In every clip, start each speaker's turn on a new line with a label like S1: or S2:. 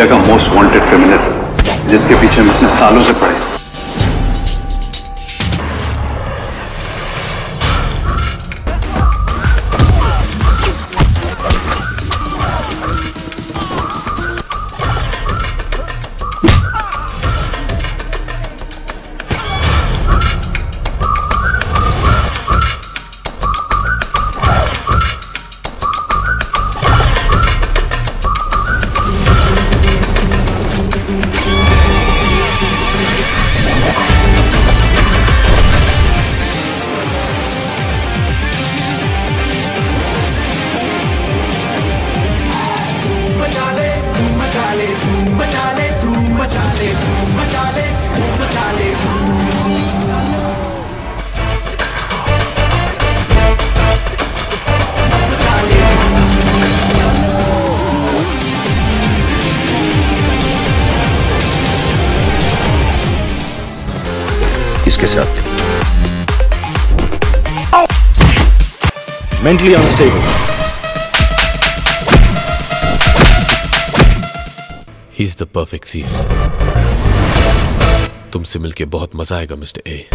S1: India का most wanted criminal, जिसके पीछे हम इतने सालों से पड़े।
S2: इसके साथ mentally unstable.
S3: He is the perfect thief. तुमसे मिलके बहुत मजा आएगा mister A.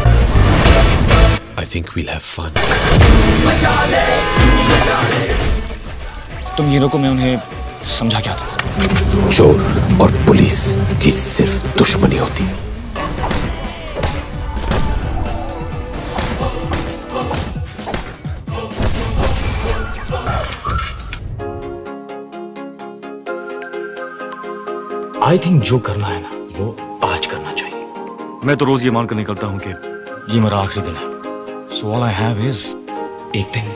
S3: I think we'll have fun.
S4: तुम हीरो को मैं उन्हें समझा क्या था?
S3: चोर और पुलिस की सिर्फ दुश्मनी होती है।
S4: आई थिंक जो करना है ना वो आज करना चाहिए। मैं तो रोज ये मानकर निकलता हूं कि ये मेरा आखिरी दिन है। So all I have is एक दिन।